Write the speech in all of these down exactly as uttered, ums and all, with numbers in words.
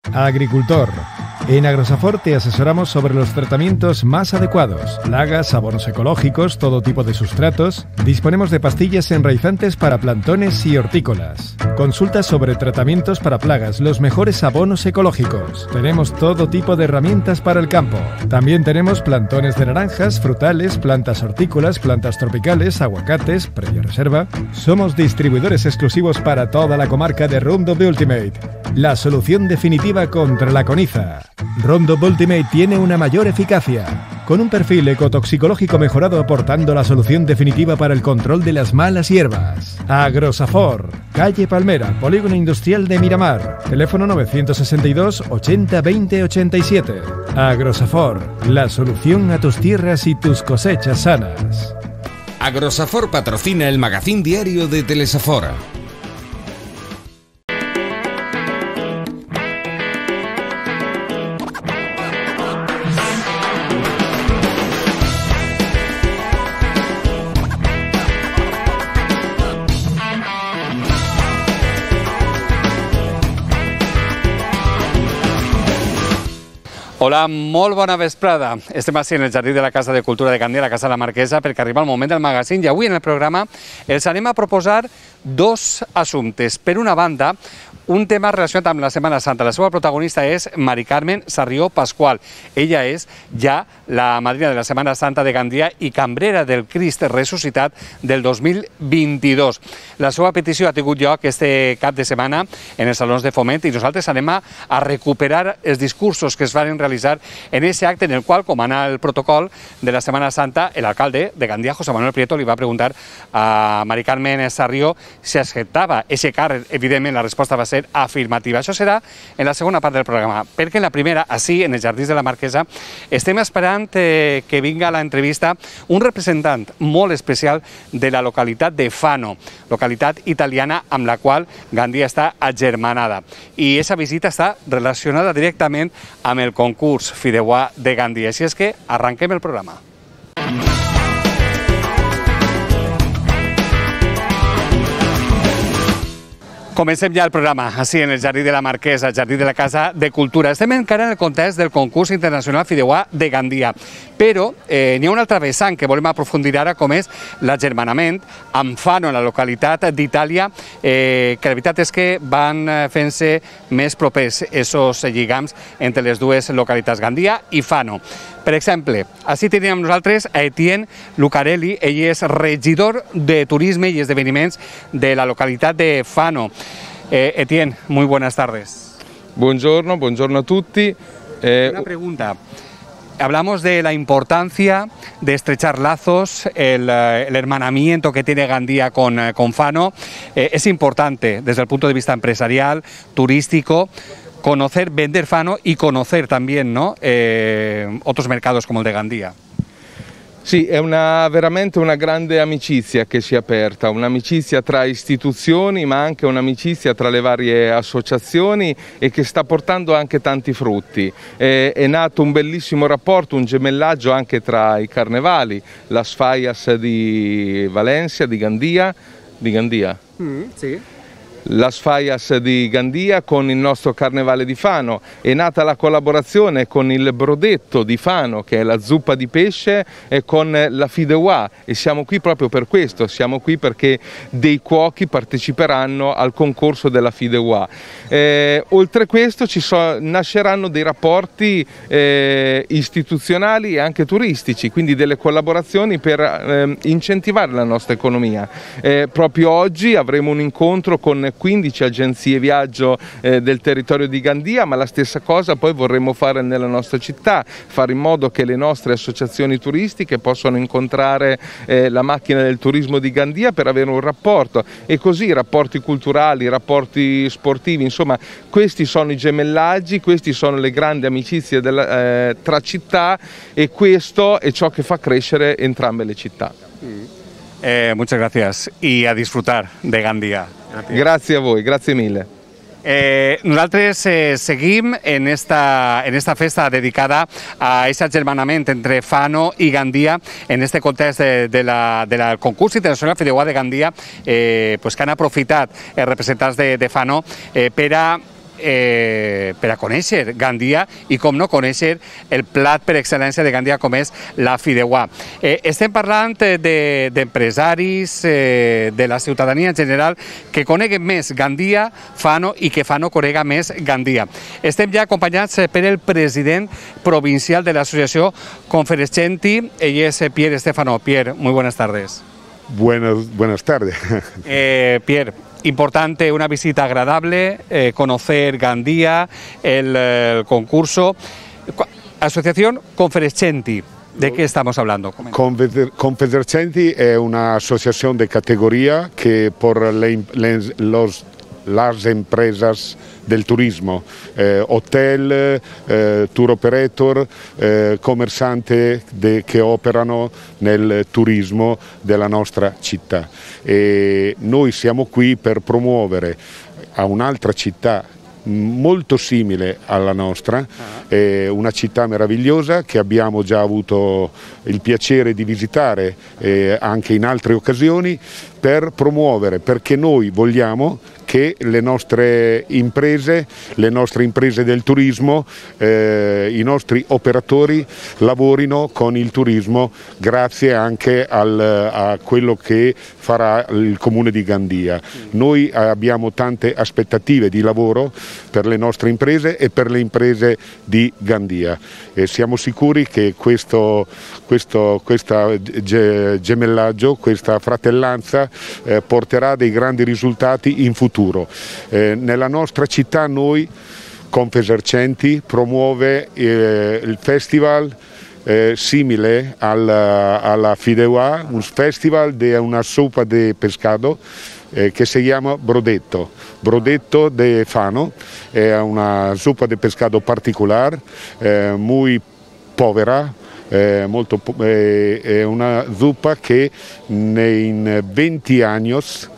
agricultor. En Agrosafor te asesoramos sobre los tratamientos más adecuados, plagas, abonos ecológicos, todo tipo de sustratos. Disponemos de pastillas enraizantes para plantones y hortícolas. Consulta sobre tratamientos para plagas, los mejores abonos ecológicos. Tenemos todo tipo de herramientas para el campo. También tenemos plantones de naranjas, frutales, plantas hortícolas, plantas tropicales, aguacates, previa reserva. Somos distribuidores exclusivos para toda la comarca de Roundup Ultimate, la solución definitiva contra la coniza. Roundup Ultimate tiene una mayor eficacia, con un perfil ecotoxicológico mejorado aportando la solución definitiva para el control de las malas hierbas. Agrosafor, calle Palmera, Polígono Industrial de Miramar, teléfono novecientos sesenta y dos, ochenta, veinte, ochenta y siete. Agrosafor, la solución a tus tierras y tus cosechas sanas. Agrosafor patrocina el magazín diario de Telesafor. Hola, molt bona vesprada. Estem així en el Jardí de la Casa de Cultura de Gandia, la Casa de la Marquesa, perquè arriba el moment del magazín i avui en el programa els anem a proposar dos assumptes. Per una banda, un tema relacionat amb la Setmana Santa. La seva protagonista és Mari Carmen Sarrió Pascual. Ella és ja la madrina de la Setmana Santa de Gandia i cambrera del Crist ressuscitat del dos mil vint-i-dos. La seva petició ha tingut lloc este cap de setmana en els salons de foment i nosaltres anem a, a recuperar els discursos que es van realitzar en aquest acte en el qual, com anar el protocol de la Setmana Santa, l'alcalde de Gandia, José Manuel Prieto, li va preguntar a Mari Carmen Sarrió si acceptava aquest càrrec. Evidentment, la resposta va ser afirmativa. Això serà en la segona part del programa, perquè en la primera, així, en els Jardins de la Marquesa, estem esperant eh, que vinga a l'entrevista un representant molt especial de la localitat de Fano, localitat italiana amb la qual Gandia està agermanada. I aquesta visita està relacionada directament amb el concurs Fideuà de Gandia. Així és que arranquem el programa. Comencem ja el programa, així en el Jardí de la Marquesa, el Jardí de la Casa de Cultura. Estem encara en el context del concurs internacional Fideuà de Gandia, però eh, n'hi ha un altre vessant que volem aprofundir ara, com és l'agermanament amb Fano, en la localitat d'Itàlia, eh, que la veritat és que van fent-se més propers aquests lligams entre les dues localitats, Gandia i Fano. Per exemple, així teníem nosaltres a Etienne Lucarelli, ell és regidor de Turisme i Esdeveniments de la localitat de Fano. Eh, Etienne, muy buenas tardes. Buongiorno, buongiorno a tutti. Eh, Una pregunta. Hablamos de la importancia de estrechar lazos, el, el hermanamiento que tiene Gandia con, con Fano. Eh, es importante desde el punto de vista empresarial, turístico, conocer, vender Fano y conocer también, ¿no? eh, otros mercados como el de Gandia. Sì, è una, veramente una grande amicizia che si è aperta, un'amicizia tra istituzioni ma anche un'amicizia tra le varie associazioni e che sta portando anche tanti frutti. È, è nato un bellissimo rapporto, un gemellaggio anche tra i carnevali, las Fallas di Valencia, di Gandia, di Gandia. Mm, sì. Las Fallas di Gandia con il nostro Carnevale di Fano. È nata la collaborazione con il Brodetto di Fano, che è la zuppa di pesce, e con la Fideuà, e siamo qui proprio per questo, siamo qui perché dei cuochi parteciperanno al concorso della Fideuà. Eh, oltre a questo ci so, nasceranno dei rapporti eh, istituzionali e anche turistici, quindi delle collaborazioni per eh, incentivare la nostra economia. Eh, proprio oggi avremo un incontro con quindici agenzie viaggio eh, del territorio di Gandia, ma la stessa cosa poi vorremmo fare nella nostra città, fare in modo che le nostre associazioni turistiche possano incontrare eh, la macchina del turismo di Gandia per avere un rapporto, e così rapporti culturali, rapporti sportivi, insomma questi sono i gemellaggi, questi sono le grandi amicizie della, eh, tra città, e questo è ciò che fa crescere entrambe le città. Mm. Eh, muchas gracias y a disfrutar de Gandia. Gracias. Grazie a voi, grazie mille. Eh, nosaltres eh, seguim en esta, en esta festa dedicada a aquest agermanament entre Fano i Gandia en este context de, de la, de la concurs internacional Fideuà de Gandia, eh, pues que han aprofitat els representants de, de Fano eh, per a eh, per a conèixer Gandia i com no conèixer el plat per excel·lència de Gandia com és la fideuà. Eh, estem parlant d'empresaris, eh, de la ciutadania en general, que coneguen més Gandia, Fano, i que Fano conega més Gandia. Estem ja acompanyats per el president provincial de l'associació Conferescenti, ell és Pierre Stefano. Pierre, muy buenas tardes. Buenas, buenas tardes. Eh, Pierre, importante, una visita agradable, eh, conocer Gandia, el, el concurso. Asociación Conferescenti, ¿de qué estamos hablando? Conferescenti es una asociación de categoría que por le, le, los, las empresas del turismo, eh, hotel, eh, tour operator, eh, commercianti de, che operano nel turismo della nostra città. E noi siamo qui per promuovere a un'altra città molto simile alla nostra, eh, una città meravigliosa che abbiamo già avuto il piacere di visitare eh, anche in altre occasioni, per promuovere, perché noi vogliamo che le nostre imprese, le nostre imprese del turismo, eh, i nostri operatori lavorino con il turismo grazie anche al, a quello che farà il comune di Gandia. Noi abbiamo tante aspettative di lavoro per le nostre imprese e per le imprese di Gandia e siamo sicuri che questo, questo questa gemellaggio, questa fratellanza eh, porterà dei grandi risultati in futuro. Eh, nella nostra città noi, Conferescenti, promuove eh, il festival eh, simile alla, alla fideuà, un festival di una sopa di pescado eh, che si chiama Brodetto, Brodetto de Fano, è una sopa di pescado particolare, eh, muy povera. Eh, molto, eh, è una zuppa che in venti anni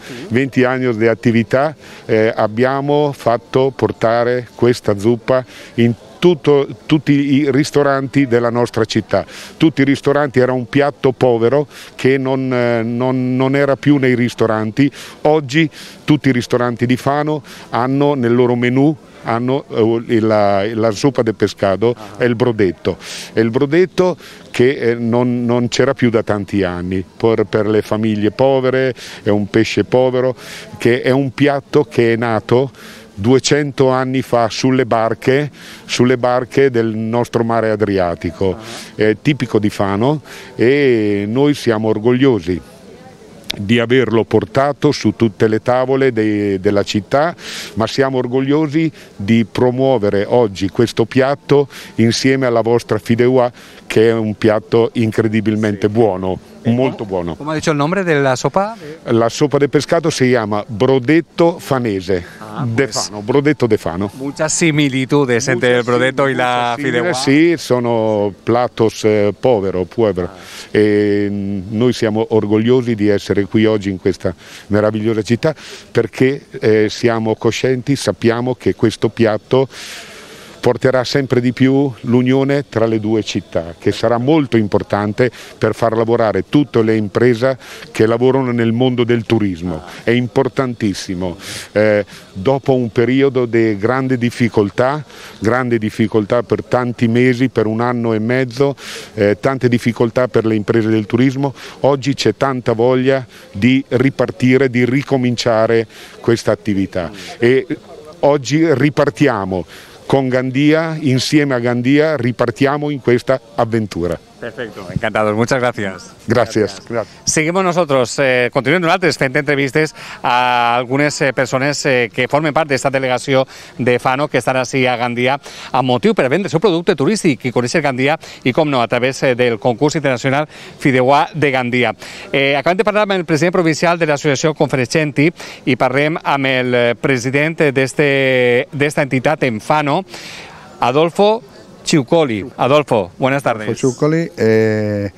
di attività eh, abbiamo fatto portare questa zuppa in tutto, tutti i ristoranti della nostra città. Tutti i ristoranti, era un piatto povero che non, eh, non, non era più nei ristoranti. Oggi tutti i ristoranti di Fano hanno nel loro menù hanno la, la zuppa di pescado e il brodetto, e il brodetto che eh, non, non c'era più da tanti anni, per, per le famiglie povere, è un pesce povero, che è un piatto che è nato duecento anni fa sulle barche, sulle barche del nostro mare Adriatico, è tipico di Fano e noi siamo orgogliosi di averlo portato su tutte le tavole de, della città, ma siamo orgogliosi di promuovere oggi questo piatto insieme alla vostra fideuà, che è un piatto incredibilmente buono, molto buono. Come ha detto il nome della sopa? La sopa di pescato si chiama Brodetto Fanese, ah, de pues, Fano, Brodetto de Fano. Muchas similitudes entre el Brodetto y la fideuà. Sì, sono platos eh, povero, povero. Ah. E noi siamo orgogliosi di essere qui oggi in questa meravigliosa città perché eh, siamo coscienti, sappiamo che questo piatto porterà sempre di più l'unione tra le due città, che sarà molto importante per far lavorare tutte le imprese che lavorano nel mondo del turismo. È importantissimo. Eh, dopo un periodo di grande difficoltà, grande difficoltà per tanti mesi, per un anno e mezzo, eh, tante difficoltà per le imprese del turismo, oggi c'è tanta voglia di ripartire, di ricominciare questa attività. E oggi ripartiamo con Gandia, insieme a Gandia ripartiamo in questa avventura. Perfecto, encantados, muchas gracias. Gracias. gracias. Seguimos nosotros, eh, continuem nosaltres fent entrevistes a algunes eh, persones eh, que formen part d'esta delegació de Fano que estan així a Gandia amb motiu per vendre el seu producte turístic i conèixer Gandia i, com no, a través eh, del concurs internacional Fideuà de Gandia. Eh, acabem de parlar amb el president provincial de l'associació Conferescenti i parlem amb el president d'esta entitat en Fano, Adolfo Ciuccoli. Adolfo, buenas tardes. Adolfo Ciuccoli, eh,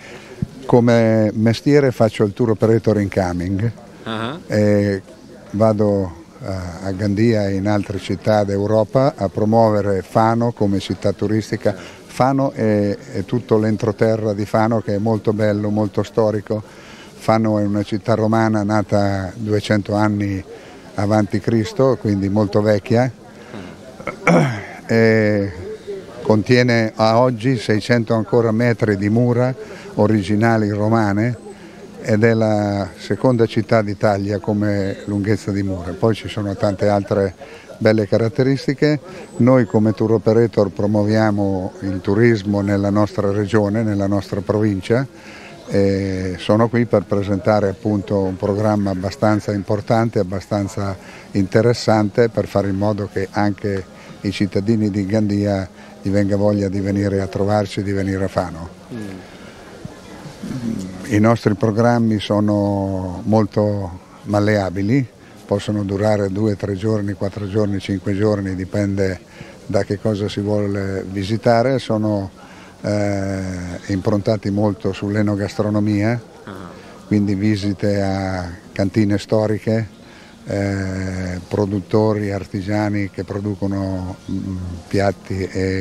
come mestiere faccio il tour operator in coming, uh-huh. eh, vado a, a Gandia e in altre città d'Europa a promuovere Fano come città turistica. Fano è, è tutto l'entroterra di Fano, che è molto bello, molto storico. Fano è una città romana nata duecento anni avanti Cristo, quindi molto vecchia. e contiene a oggi seicento ancora metri di mura originali romane ed è la seconda città d'Italia come lunghezza di mura. Poi ci sono tante altre belle caratteristiche. Noi come tour operator promuoviamo il turismo nella nostra regione, nella nostra provincia, e sono qui per presentare appunto un programma abbastanza importante, abbastanza interessante, per fare in modo che anche i cittadini di Gandia gli venga voglia di venire a trovarci, di venire a Fano. Mm. I nostri programmi sono molto malleabili, possono durare due, tre giorni, quattro giorni, cinque giorni, dipende da che cosa si vuole visitare. Sono eh, improntati molto sull'enogastronomia, quindi visite a cantine storiche, eh, produttori, artigiani che producono mh, piatti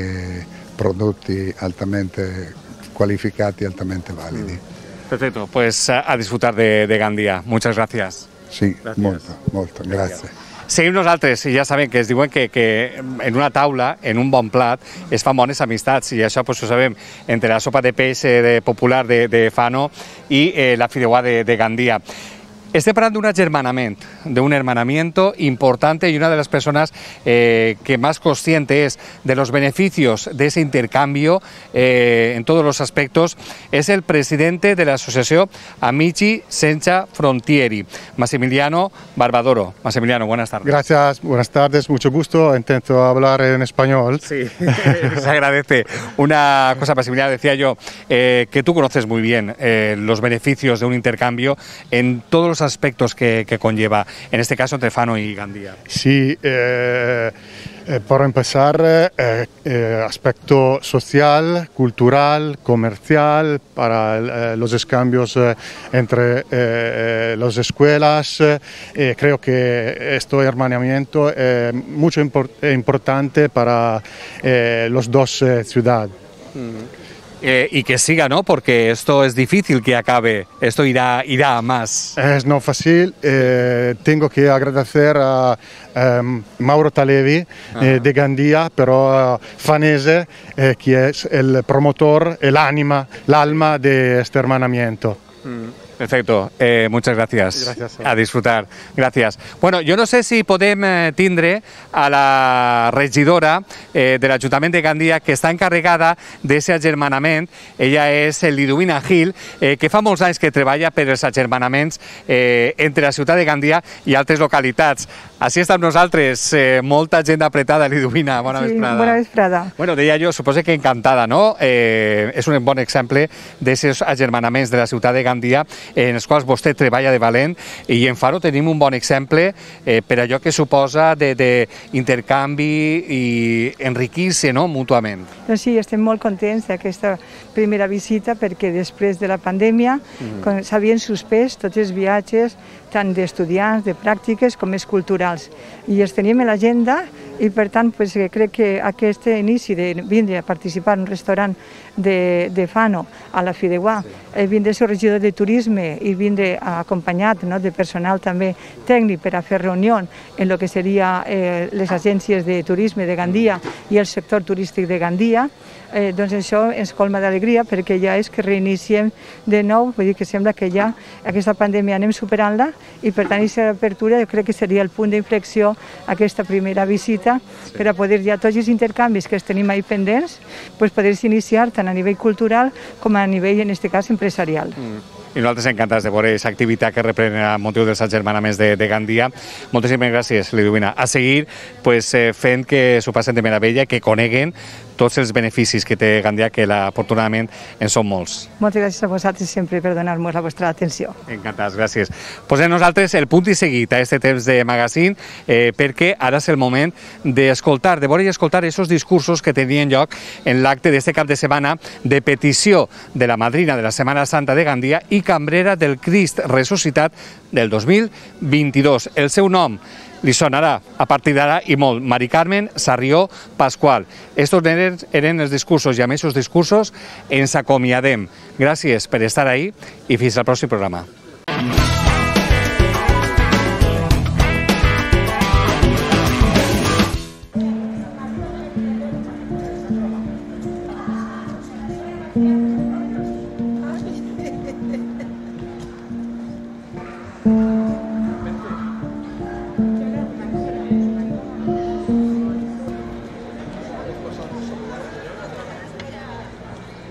e prodotti altamente qualificati, altamente validi. Perfecto, pues a disfrutar de, de Gandia. Muchas gracias. Sí, molto, molto, grazie. Seguim nosaltres, i ja sabem que es diuen que, que en una taula, en un bon plat, es fan bones amistats, i això pues, ho sabem entre la sopa de peix de, popular de, de Fano i eh, la fideuà de, de Gandia. Estem parlant d'un agermanament, d'un hermanamiento importante, y una de las personas eh, que más consciente es de los beneficios de ese intercambio eh, en todos los aspectos es el presidente de la asociación Amici Senza Frontieri, Massimiliano Barbadoro. Massimiliano, buenas tardes. Gracias, buenas tardes, mucho gusto. Intento hablar en español. Sí, se agradece. Una cosa, Massimiliano, decía yo, eh, que tú conoces muy bien eh, los beneficios de un intercambio en todos los aspectos que, que conlleva, en este caso entre Fano y Gandia. Sí, eh, eh, por empezar, eh, eh, aspecto social, cultural, comercial, para eh, los cambios eh, entre eh, las escuelas. Eh, creo que este hermanamiento es eh, mucho import importante para eh, las dos eh, ciudades. Mm. Eh, y que siga, ¿no? Porque esto es difícil que acabe, esto irá, irá a más. Es no fácil, eh, tengo que agradecer a eh, Mauro Talevi eh, de Gandia, pero uh, fanese, eh, que es el promotor, el ánima, el alma de este hermanamiento. Mm. Perfecto, eh, muchas gracias. Gracias. A disfrutar, gracias. Bueno, jo no sé si podem eh, tindre a la regidora eh, de l'Ajuntament de Gandia, que està encarregada d'aquest agermanament. Ella és Liduvina Gil, eh, que fa molts anys que treballa per els agermanaments eh, entre la ciutat de Gandia i altres localitats. Així està amb nosaltres, eh, molta gent apretada. Liduvina, bona sí, vesprada. Bona vesprada. Bueno, deia jo, suposo que encantada, no? Eh, és un bon exemple d'aquests agermanaments de la ciutat de Gandia en els quals vostè treballa de valent, i en Faro tenim un bon exemple eh, per allò que suposa d'intercanvi i enriquir-se, no?, mútuament. Doncs sí, estem molt contents d'aquesta primera visita, perquè després de la pandèmia mm. s'havien suspès tots els viatges, tant d'estudiants, de pràctiques com els culturals, i els teníem a l'agenda, i per tant pues, crec que aquest inici de vindre a participar en un restaurant de, de Fano a la Fideuà, sí. eh, vindre a ser regidor de turisme i vindre acompanyat, no, de personal també tècnic per a fer reunió en el que seria eh, les agències de turisme de Gandia i el sector turístic de Gandia, eh, doncs això ens colma d'alegria, perquè ja és que reiniciem de nou, vull dir que sembla que ja aquesta pandèmia anem superant-la, i per tant aquesta apertura jo crec que seria el punt d'inflexió aquesta primera visita, sí. per a poder ja tots els intercanvis que els tenim ahí pendents, pues poder-se iniciar tant a nivell cultural com a nivell, en aquest cas, empresarial. Mm. I nosaltres encantats de veure aquesta activitat que reprèn a motiu dels agermanaments de, de Gandia. Moltíssimes gràcies, Liduvina. A seguir, pues, eh, fent que s'ho passen de meravella, que coneguen tots els beneficis que té Gandia, que la, afortunadament en són molts. Moltes gràcies a vosaltres sempre per donar-nos la vostra atenció. Encantats, gràcies. Posem nosaltres el punt i seguit a aquest temps de magazín, eh, perquè ara és el moment d'escoltar, de veure i escoltar aquests discursos que tenien lloc en l'acte d'este cap de setmana de petició de la madrina de la Setmana Santa de Gandia i cambrera del Crist ressuscitat del dos mil vint-i-dos. El seu nom li sonarà a partir d'ara i molt, Mari Carmen Sarrió Pasqual. Estos eren, eren els discursos, i amb aquests discursos ens acomiadem. Gràcies per estar ahí i fins al pròxim programa.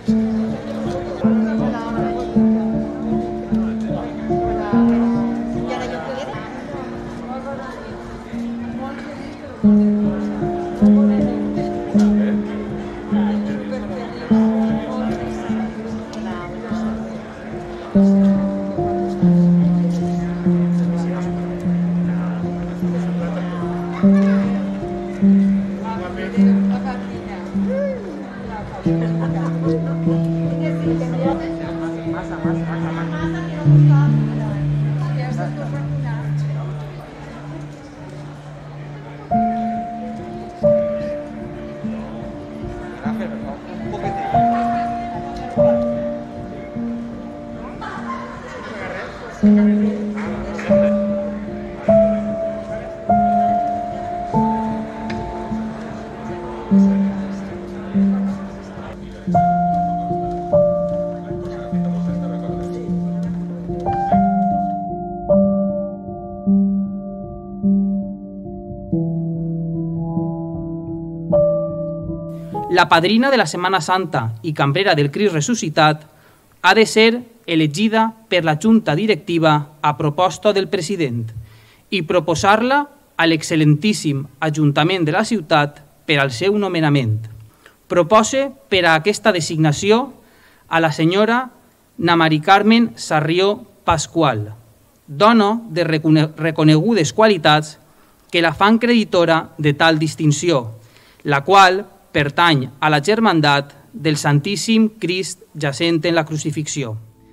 La padrina de la Setmana Santa i cambrera del Crist Ressuscitat ha de ser elegida per la Junta Directiva a proposta del president i proposar-la a l'excel·lentíssim Ajuntament de la ciutat per al seu nomenament. Propose per a aquesta designació a la senyora Na Mari Carmen Sarrió Pasqual, dona de reconegudes qualitats que la fan creditora de tal distinció, la qual pertany a la germandat del Santíssim Crist jacent en la crucifixió.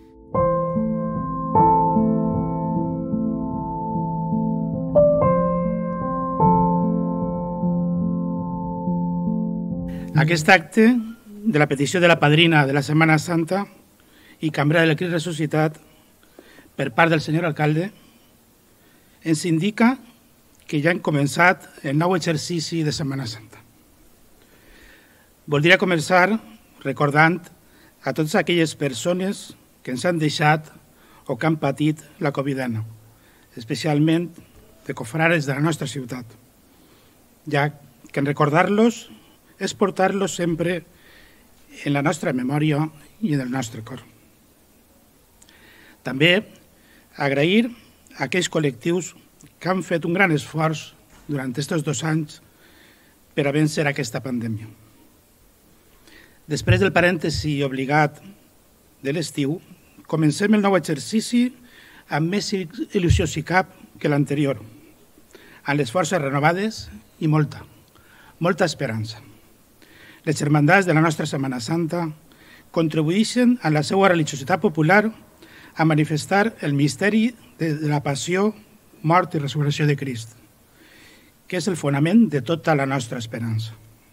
Aquest acte de la petició de la padrina de la Setmana Santa i cambrera del Crist Ressuscitat per part del senyor alcalde ens indica que ja hem començat el nou exercici de Setmana Santa. Voldria començar recordant a totes aquelles persones que ens han deixat o que han patit la Covid dinou, especialment de cofrares de la nostra ciutat, ja que en recordar-los és portar-los sempre en la nostra memòria i en el nostre cor. També agrair a aquells col·lectius que han fet un gran esforç durant aquests dos anys per a vèncer aquesta pandèmia. Després del parèntesi obligat de l'estiu, comencem el nou exercici amb més il·lusió si cap que l'anterior, amb les forces renovades i molta, molta esperança. Les germandats de la nostra Setmana Santa contribueixen a la seva religiositat popular a manifestar el misteri de la passió, mort i resurrecció de Crist, que és el fonament de tota la nostra esperança.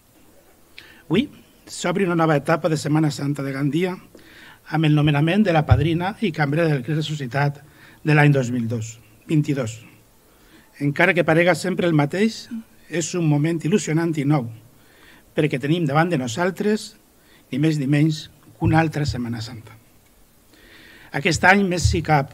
Avui s'obre una nova etapa de Setmana Santa de Gandia amb el nomenament de la padrina i cambrera del Crist Ressuscitat de l'any dos mil vint-i-dos. Encara que parega sempre el mateix, és un moment il·lusionant i nou, perquè tenim davant de nosaltres ni més ni menys que una altra Setmana Santa. Aquest any més si cap,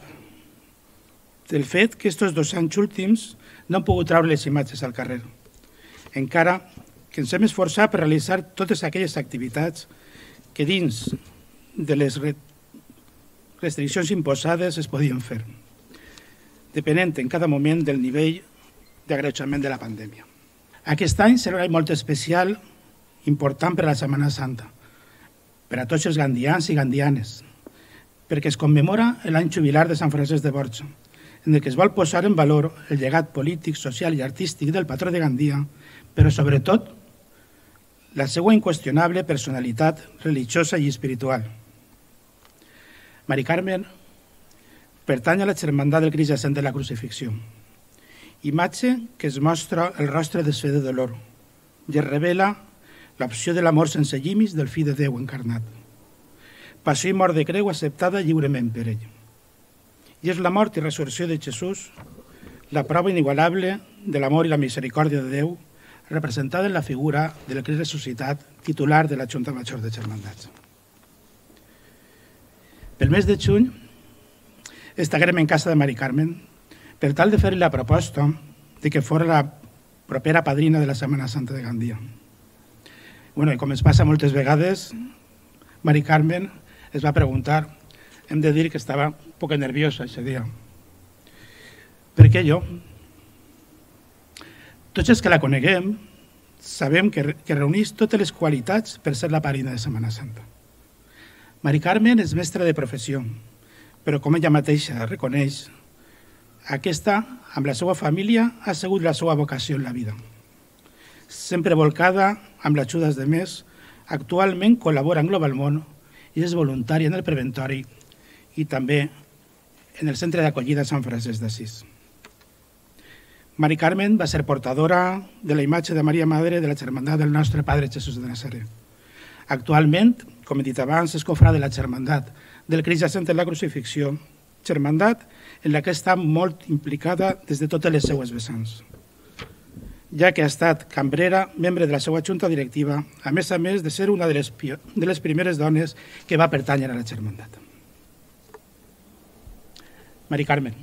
del fet que aquests dos anys últims no han pogut treure les imatges al carrer, encara que ens hem esforçat per realitzar totes aquelles activitats que dins de les restriccions imposades es podien fer, depenent en cada moment del nivell d'agreujament de la pandèmia. Aquest any serà un any molt especial, important per a la Setmana Santa, per a tots els gandians i gandianes, perquè es commemora l'any jubilar de Sant Francesc de Borja, en què es vol posar en valor el llegat polític, social i artístic del patró de Gandia, però sobretot la seva inqüestionable personalitat religiosa i espiritual. Mari Carmen pertany a la germandat del Crist jacent de la crucifixió, imatge que es mostra el rostre desfet de dolor i es revela l'opció de l'amor sense llimis del fill de Déu encarnat, passió i mort de creu acceptada lliurement per ell. I és la mort i resurrecció de Jesús la prova inigualable de l'amor i la misericòrdia de Déu representada en la figura del Crist Ressuscitat, titular de la Junta Major de Germandats. Pel mes de juny estarem en casa de Mari Carmen per tal de fer-li la proposta de que fos la propera padrina de la Setmana Santa de Gandia. Bueno, i com es passa moltes vegades, Mari Carmen es va preguntar, hem de dir que estava un poc nerviosa aquest dia. Per què jo? Tots els que la coneguem sabem que, que reuneix totes les qualitats per ser la padrina de Setmana Santa. Mari Carmen és mestra de professió, però com ella mateixa reconeix, aquesta, amb la seva família, ha sigut la seva vocació en la vida. Sempre volcada amb l'ajuda dels demés, actualment col·labora en Global Món i és voluntària en el Preventori i també en el Centre d'Acollida Sant Francesc d'Assís. Mari Carmen va ser portadora de la imatge de Maria Madre de la Germandat del nostre Padre Jesús de Nazaret. Actualment, com he dit abans, és cofrade de la Germandat del Crist Jacent en la Crucifixió, germandat en la que està molt implicada des de totes les seues vessants, ja que ha estat cambrera, membre de la seva junta directiva, a més a més de ser una de les, de les primeres dones que va pertànyer a la germandat. Mari Carmen,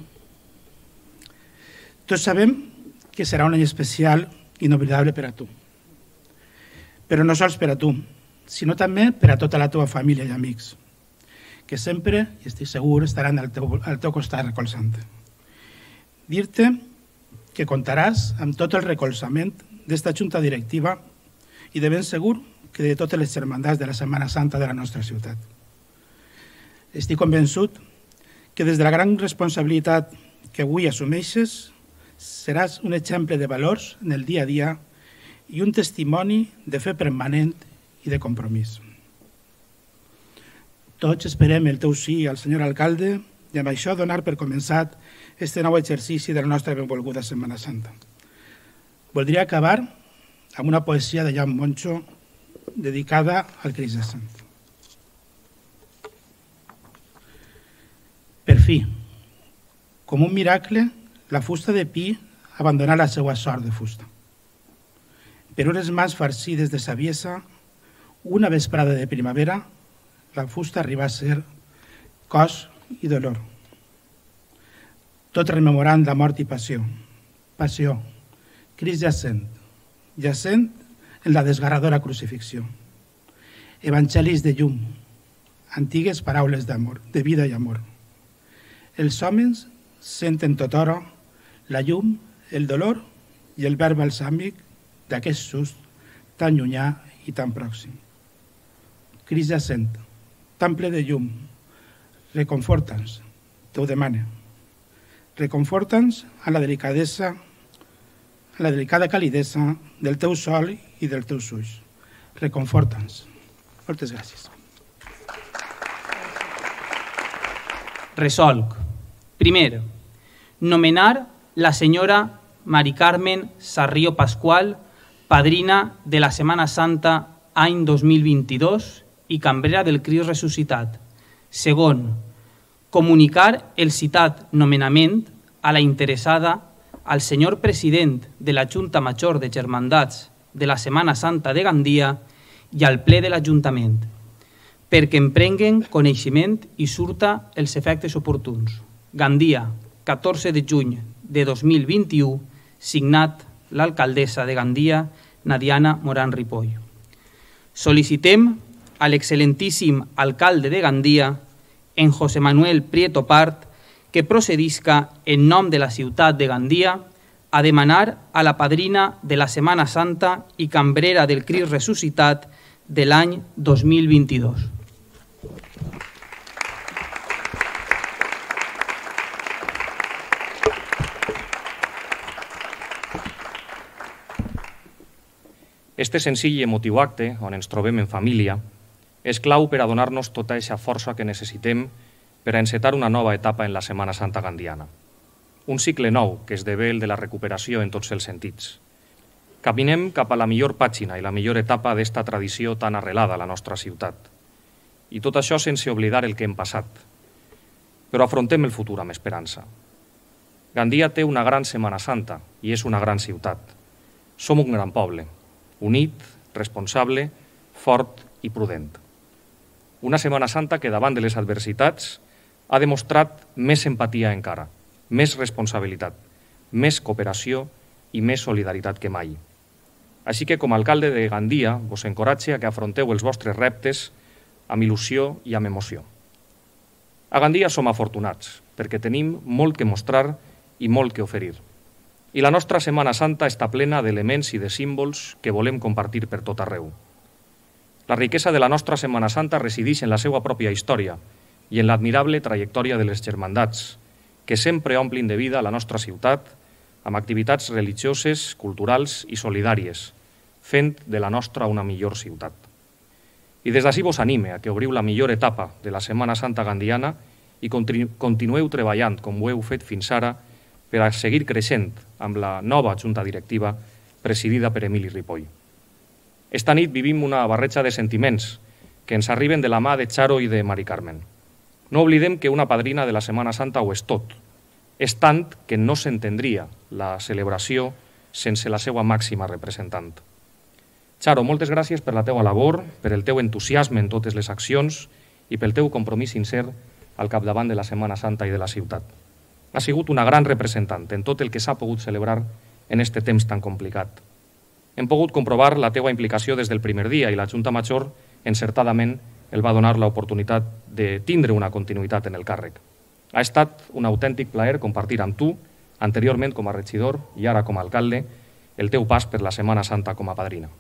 tots sabem que serà un any especial i inoblidable per a tu, però no sols per a tu, sinó també per a tota la teva família i amics, que sempre, i estic segur, estaran al teu, al teu costat recolzant-te. Dir-te que comptaràs amb tot el recolzament d'esta junta directiva i de ben segur que de totes les germandats de la Setmana Santa de la nostra ciutat. Estic convençut que des de la gran responsabilitat que avui assumeixes seràs un exemple de valors en el dia a dia i un testimoni de fe permanent i de compromís. Tots esperem el teu sí al senyor alcalde i amb això donar per començat este nou exercici de la nostra benvolguda Setmana Santa. Voldria acabar amb una poesia de Jan Moncho dedicada al Crist Jacent. Per fi, com un miracle, la fusta de pi abandonà la seva sort de fusta. Per unes mans farcides de saviesa, una vesprada de primavera, la fusta arriba a ser cos i dolor. Tot rememorant la mort i passió. Passió, Crist Jacent, Jacent en la desgarradora crucifixió. Evangelis de llum, antigues paraules d'amor, de vida i amor. Els homes senten tothora la llum, el dolor i el verb balsàmic d'aquest sust tan llunyà i tan pròxim. Crist Jacent, tan ple de llum, reconforta'ns, t'ho demane. Reconforta'ns a la delicadesa, a la delicada calidesa del teu sol i dels teus ulls. Reconforta'ns. Moltes gràcies. Resolc. Primer, nomenar la senyora Mari Carmen Sarrió Pascual, padrina de la Setmana Santa any dos mil vint-i-dos i cambrera del Crist Ressuscitat. Segon, comunicar el citat nomenament a la interessada al senyor president de la Junta Major de Germandats de la Setmana Santa de Gandia i al ple de l'Ajuntament, perquè en prenguen coneixement i surta els efectes oportuns. Gandia, catorze de juny de dos mil vint-i-u, signat l'alcaldessa de Gandia, Nadiana Moran Ripoll. Sol·licitem a l'excel·lentíssim alcalde de Gandia, en José Manuel Prieto Part, que procedisca en nom de la ciutat de Gandia a demanar a la padrina de la Setmana Santa i cambrera del Crist Ressuscitat de l'any dos mil vint-i-dos. Este senzill i emotiu acte, on ens trobem en família, és clau per a donar-nos tota aquesta força que necessitem per a encetar una nova etapa en la Setmana Santa gandiana. Un cicle nou que esdevé el de la recuperació en tots els sentits. Caminem cap a la millor pàgina i la millor etapa d'esta tradició tan arrelada a la nostra ciutat. I tot això sense oblidar el que hem passat. Però afrontem el futur amb esperança. Gandia té una gran Setmana Santa i és una gran ciutat. Som un gran poble, unit, responsable, fort i prudent. Una Setmana Santa que davant de les adversitats ha demostrat més empatia encara, més responsabilitat, més cooperació i més solidaritat que mai. Així que com a alcalde de Gandia vos encoratge a que afronteu els vostres reptes amb il·lusió i amb emoció. A Gandia som afortunats, perquè tenim molt que mostrar i molt que oferir. I la nostra Setmana Santa està plena d'elements i de símbols que volem compartir per tot arreu. La riquesa de la nostra Setmana Santa resideix en la seva pròpia història i en l'admirable trajectòria de les germandats, que sempre omplin de vida la nostra ciutat amb activitats religioses, culturals i solidàries, fent de la nostra una millor ciutat. I des d'ací vos anime a que obriu la millor etapa de la Setmana Santa gandiana i continueu treballant, com ho heu fet fins ara, per a seguir creixent amb la nova Junta Directiva presidida per Emili Ripoll. Esta nit vivim una barreja de sentiments que ens arriben de la mà de Charo i de Mari Carmen. No oblidem que una padrina de la Setmana Santa ho és tot. És tant que no s'entendria la celebració sense la seva màxima representant. Charo, moltes gràcies per la teua labor, per el teu entusiasme en totes les accions i pel teu compromís sincer al capdavant de la Setmana Santa i de la ciutat. Ha sigut una gran representant en tot el que s'ha pogut celebrar en este temps tan complicat. Hem pogut comprovar la teua implicació des del primer dia i la Junta Major, encertadament, el va donar l'oportunitat de tindre una continuïtat en el càrrec. Ha estat un autèntic plaer compartir amb tu, anteriorment com a regidor i ara com a alcalde, el teu pas per la Setmana Santa com a padrina.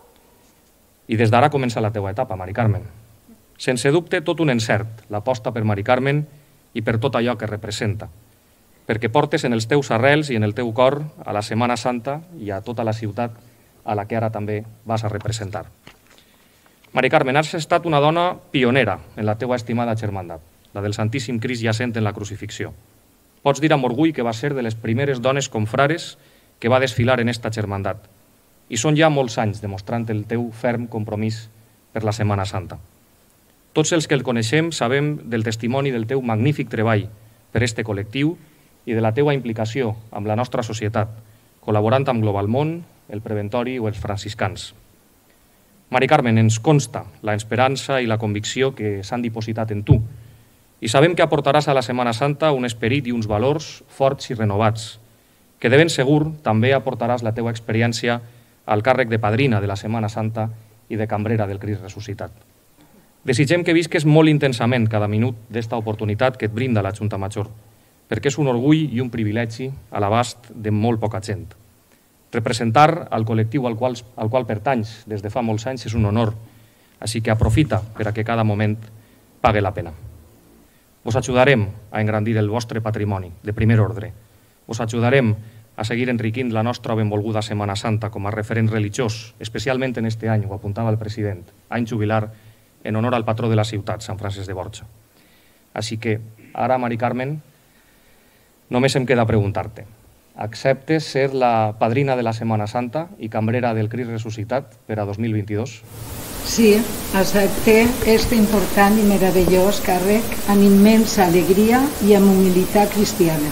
I des d'ara comença la teua etapa, Mari Carmen. Sense dubte, tot un encert, l'aposta per Mari Carmen i per tot allò que representa, perquè portes en els teus arrels i en el teu cor a la Setmana Santa i a tota la ciutat a la que ara també vas a representar. Mari Carmen, has estat una dona pionera en la teua estimada germandat, la del Santíssim Crist jacent en la crucifixió. Pots dir amb orgull que va ser de les primeres dones confrares que va desfilar en esta germandat. I són ja molts anys demostrant el teu ferm compromís per la Setmana Santa. Tots els que el coneixem sabem del testimoni del teu magnífic treball per este col·lectiu i de la teua implicació amb la nostra societat, col·laborant amb Global Món, el Preventori o els franciscans. Mari Carmen, ens consta la esperança i la convicció que s'han dipositat en tu i sabem que aportaràs a la Setmana Santa un esperit i uns valors forts i renovats, que de ben segur també aportaràs la teua experiència al càrrec de padrina de la Setmana Santa i de cambrera del Crist ressuscitat. Desitgem que visques molt intensament cada minut d'esta oportunitat que et brinda la Junta Major, perquè és un orgull i un privilegi a l'abast de molt poca gent. Representar el col·lectiu al qual, al qual pertanys des de fa molts anys és un honor, així que aprofita per a que cada moment pague la pena. Vos ajudarem a engrandir el vostre patrimoni de primer ordre. Vos ajudarem a seguir enriquint la nostra benvolguda Setmana Santa com a referent religiós, especialment en este any, ho apuntava el president, any jubilar en honor al patró de la ciutat, Sant Francesc de Borja. Així que ara, Mari Carmen, només em queda preguntar-te. Acceptes ser la padrina de la Setmana Santa i cambrera del Crist ressuscitat per a dos mil vint-i-dos? Sí, accepte este important i meravellós càrrec amb immensa alegria i amb humilitat cristiana.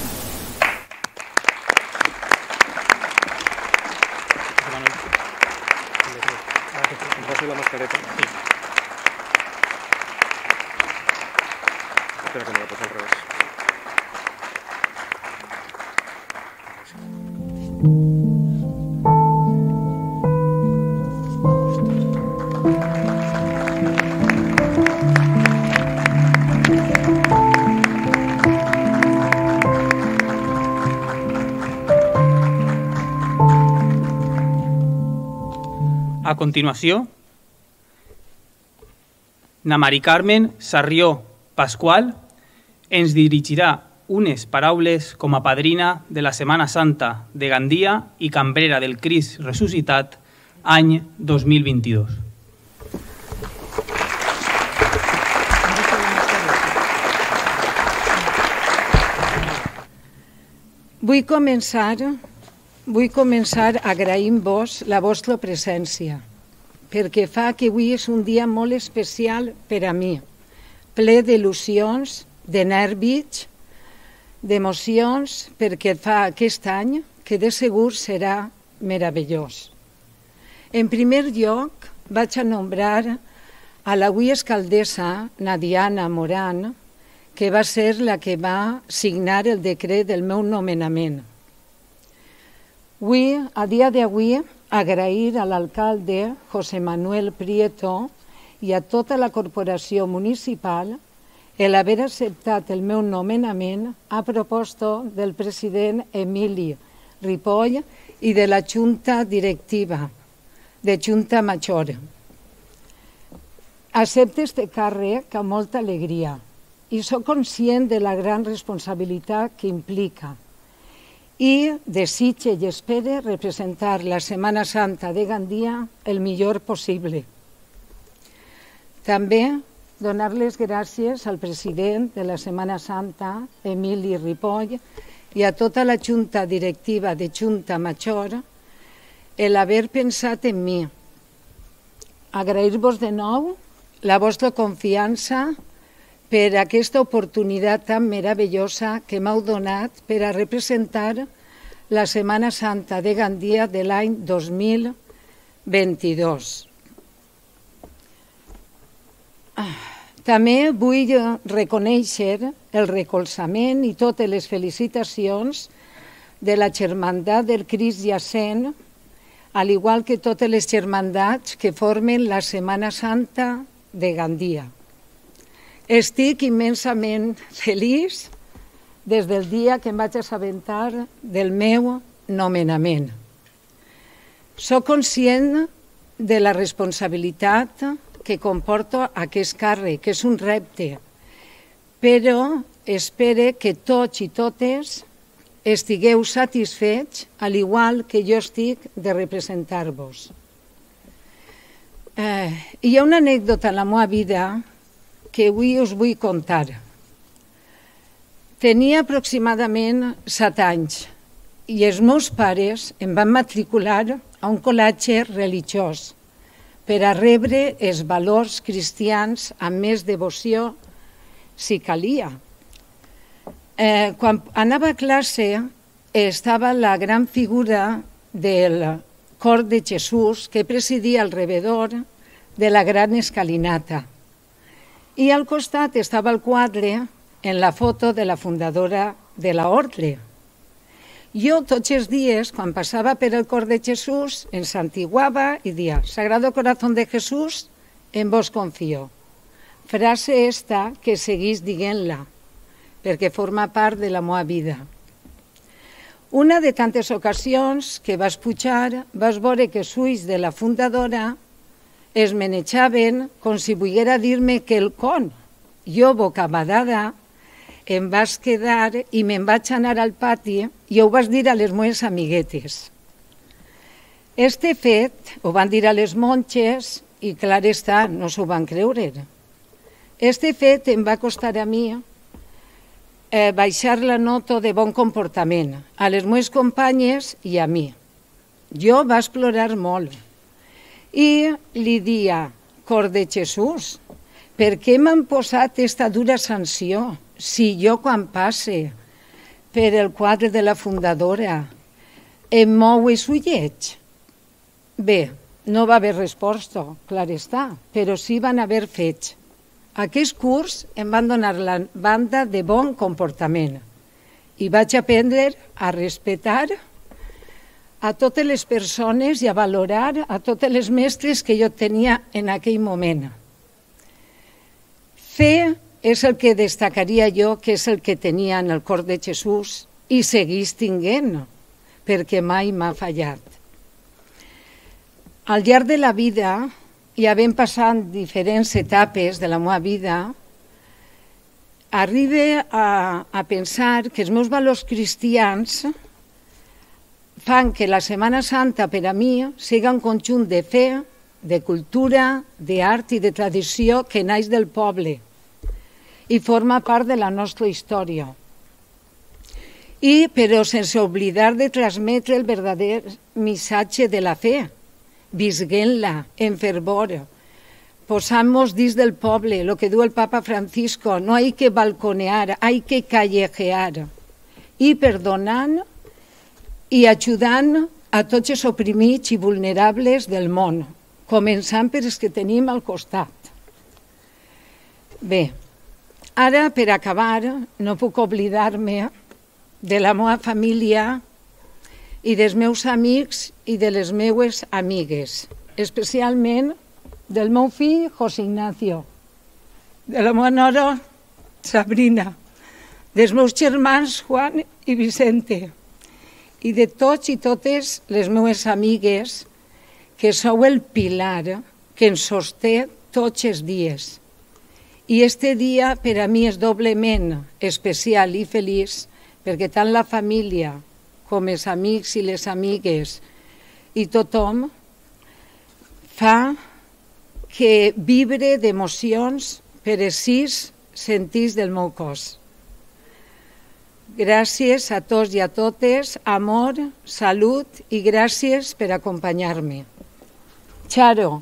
A continuació, na Mari Carmen Sarrió Pasqual ens dirigirà unes paraules com a padrina de la Setmana Santa de Gandia i cambrera del Crist ressuscitat any dos mil vint-i-dos. Vull començar, vull començar agraint-vos la vostra presència, perquè fa que avui és un dia molt especial per a mi, ple d'il·lusions, de nervis, d'emocions, perquè fa aquest any que de segur serà meravellós. En primer lloc, vaig a nombrar a l'avui alcaldessa Nadiana Moran, que va ser la que va signar el decret del meu nomenament. Vull, a dia d'avui, agrair a l'alcalde José Manuel Prieto i a tota la corporació municipal el haver acceptat el meu nomenament a proposta del president Emili Ripoll i de la Junta Directiva de Junta Major. Accepto este càrrec amb molta alegria i soc conscient de la gran responsabilitat que implica i desitge i espere representar la Setmana Santa de Gandia el millor possible. També donar les gràcies al president de la Setmana Santa, Emili Ripoll, i a tota la Junta Directiva de Junta Major el haver pensat en mi. Agrair-vos de nou la vostra confiança per aquesta oportunitat tan meravellosa que m'heu donat per a representar la Setmana Santa de Gandia de l'any dos mil vint-i-dos. També vull reconèixer el recolzament i totes les felicitacions de la Germandat del Crist Jacent, al igual que totes les germandats que formen la Setmana Santa de Gandia. Estic immensament feliç des del dia que em vaig assabentar del meu nomenament. Soc conscient de la responsabilitat que comporta aquest càrrec, que és un repte, però espero que tots i totes estigueu satisfets, al igual que jo estic de representar-vos. Eh, hi ha una anècdota en la meva vida que avui us vull contar. Tenia aproximadament set anys i els meus pares em van matricular a un col·legi religiós per a rebre els valors cristians amb més devoció si calia. Eh, quan anava a classe estava la gran figura del cor de Jesús que presidia alrededor de la gran escalinata. I al costat estava el quadre en la foto de la fundadora de la ordre. Jo tots els dies, quan passava per el cor de Jesús, em santiguava i dia Sagrado Corazón de Jesús, en vos confio. Frase esta que seguís dient-la, perquè forma part de la meva vida. Una de tantes ocasions que vas pujar, vas veure que els ulls de la fundadora es manejaven com si volguera dir-me que el con. Jo, bocabadada, em vas quedar i me'n vaig anar al pati i ho vas dir a les meves amiguetes. Este fet ho van dir a les monges i clar està, no s'ho van creure. Este fet em va costar a mi eh, baixar la nota de bon comportament a les meves companyes i a mi. Jo vaig plorar molt i li dia, cor de Jesús, per què m'han posat aquesta dura sanció si jo quan passe per el quadre de la fundadora em mou els ullets? Bé, no va haver resposta, clar està, però sí van haver fets. Aquest curs em van donar la banda de bon comportament i vaig aprendre a respectar a totes les persones i a valorar a totes les mestres que jo tenia en aquell moment. Fer és el que destacaria jo que és el que tenia en el cor de Jesús i seguís tinguent, perquè mai m'ha fallat. Al llarg de la vida, i havent passat diferents etapes de la meva vida, arribe a, a pensar que els meus valors cristians fan que la Setmana Santa per a mi sigui un conjunt de fe, de cultura, d'art i de tradició que naix del poble i forma part de la nostra història. I, però sense oblidar de transmetre el verdader missatge de la fe, visguent-la en fervor, posant-nos dins del poble, el que diu el Papa Francisco, no hay que balconear, hay que callejear, i perdonant i ajudant a tots els oprimits i vulnerables del món, començant per els que tenim al costat. Bé, ara, per acabar, no puc oblidar-me de la meva família i dels meus amics i de les meues amigues, especialment del meu fill José Ignacio, de la meva nora Sabrina, dels meus germans Juan i Vicente, i de tots i totes les meves amigues, que sou el pilar que ens sosté tots els dies. I este dia per a mi és doblement especial i feliç, perquè tant la família com els amics i les amigues i tothom fa que vibre d'emocions per els sis sentits del meu cos. Gràcies a tots i a totes, amor, salut i gràcies per acompanyar-me. Charo,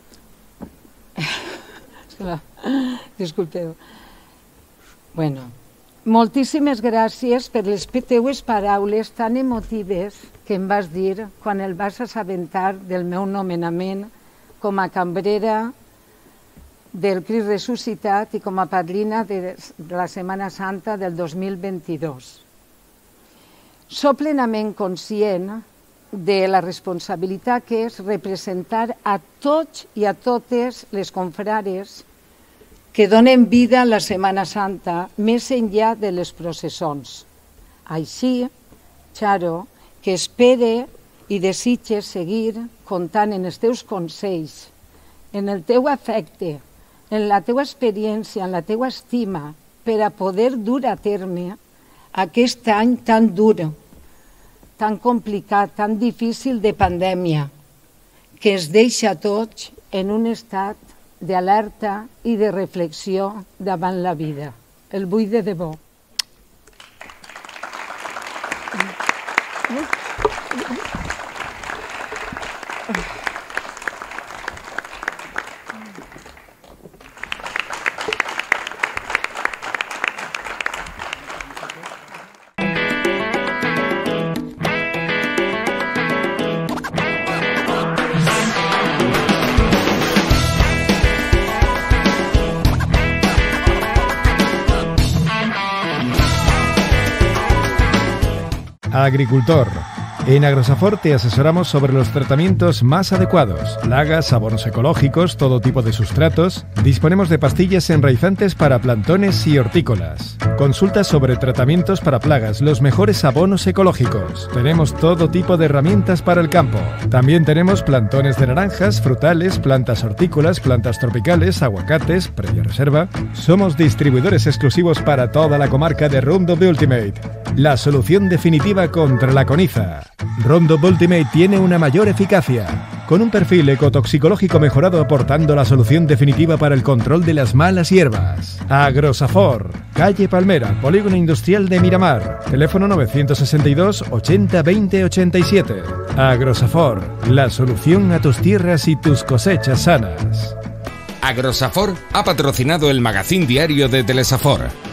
disculpeu. Bueno, moltíssimes gràcies per les teues paraules tan emotives que em vas dir quan el vas assabentar del meu nomenament com a cambrera del Crist Ressuscitat i com a padrina de la Setmana Santa del dos mil vint-i-dos. Soc plenament conscient de la responsabilitat que és representar a tots i a totes les confrares que donen vida a la Setmana Santa més enllà de les processons. Així, Charo, que espere i desitges seguir comptant en els teus consells, en el teu afecte, en la teua experiència, en la teua estima, per a poder dur a terme aquest any tan dur, tan complicat, tan difícil de pandèmia, que ens deixa tots en un estat d'alerta i de reflexió davant la vida. El vull de debò. Agricultor. En Agrosafor te asesoramos sobre los tratamientos más adecuados. Plagas, abonos ecológicos, todo tipo de sustratos. Disponemos de pastillas enraizantes para plantones y hortícolas. Consultas sobre tratamientos para plagas, los mejores abonos ecológicos. Tenemos todo tipo de herramientas para el campo. También tenemos plantones de naranjas, frutales, plantas hortícolas, plantas tropicales, aguacates, previa reserva. Somos distribuidores exclusivos para toda la comarca de Roundup Ultimate, la solución definitiva contra la coniza. Roundup Ultimate tiene una mayor eficacia, con un perfil ecotoxicológico mejorado aportando la solución definitiva para el control de las malas hierbas. Agrosafor, calle Palmera, Polígono Industrial de Miramar, teléfono novecientos sesenta y dos ochenta veinte ochenta y siete. Agrosafor, la solución a tus tierras y tus cosechas sanas. Agrosafor ha patrocinado el magazín diario de Telesafor.